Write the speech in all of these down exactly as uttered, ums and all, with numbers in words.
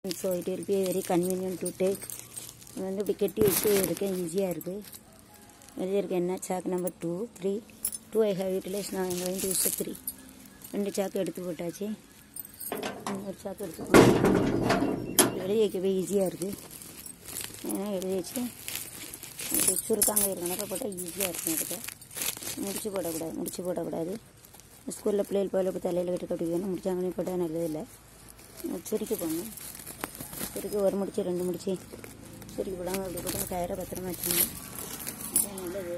So it will be very convenient to take. வந்து இப்படி கட்டி வச்சு எடுக்க ஈஸியாக இருக்குது. வெளியே இருக்க என்ன சாக்கு number two three two I have utilize. நான் எங்கள் வந்து யூஸ் த்ரீ ரெண்டு சாக்கு எடுத்து போட்டாச்சு. ஒரு சாக்கு எடுத்து எழுதி வைக்கவே ஈஸியாக இருக்குது. ஏன்னா எழுதி வச்சு சுருக்காங்க இருக்கனாக்கா போட்டால் ஈஸியாக இருக்கும். எடுக்க முடிச்சு போடக்கூடாது முடிச்சு போடக்கூடாது ஸ்கூலில் பிள்ளைகள் போல இப்போ தலையில் விட்டு கட்டி வேணும். முடிச்சாங்கன்னு போட்டால் நல்லதில்லை. சுருக்கி போடணும். சுருக்கி ஒரு முடிச்சு ரெண்டு முடிச்சு சுருக்கி போடாமல் அப்படி போட்டு கயிறை பத்திரமா வச்சுக்கோங்க. அதான் நல்லது.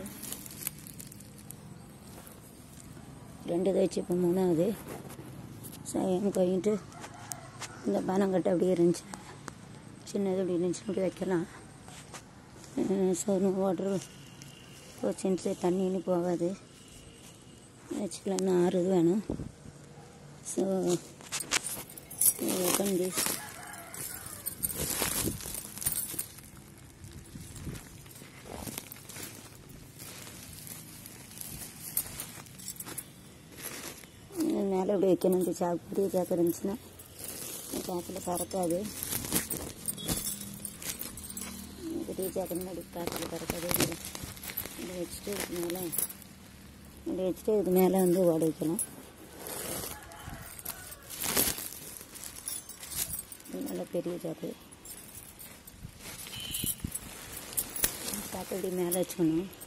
ரெண்டு இதை வச்சு இப்போ மூணாவது சாயம் கழிட்டு இந்த பனங்கட்டை அப்படியே இருந்துச்சு. சின்னது அப்படி இருந்துச்சு அப்படி வைக்கலாம். ஸோ வாட்டர் போச்சுன்னு தண்ணின்னு போகாது. வச்சுக்கலாம். இன்னும் ஆறு இது வேணும். So open this. மேலே இப்படி வைக்கணும். இந்த சாக்கு பெரிய சாக்கு இருந்துச்சுன்னா காற்றுல பறக்காது. பெரிய சாக்கு முன்னாடி காற்றுல பறக்காது. இப்படி வச்சுட்டு இதுக்கு மேலே இப்படி வச்சுட்டு இதுக்கு மேலே வந்து ஓட வைக்கலாம். நல்ல பெரிய சாக்கு சாக்கு இப்படி மேலே வச்சுக்கணும்.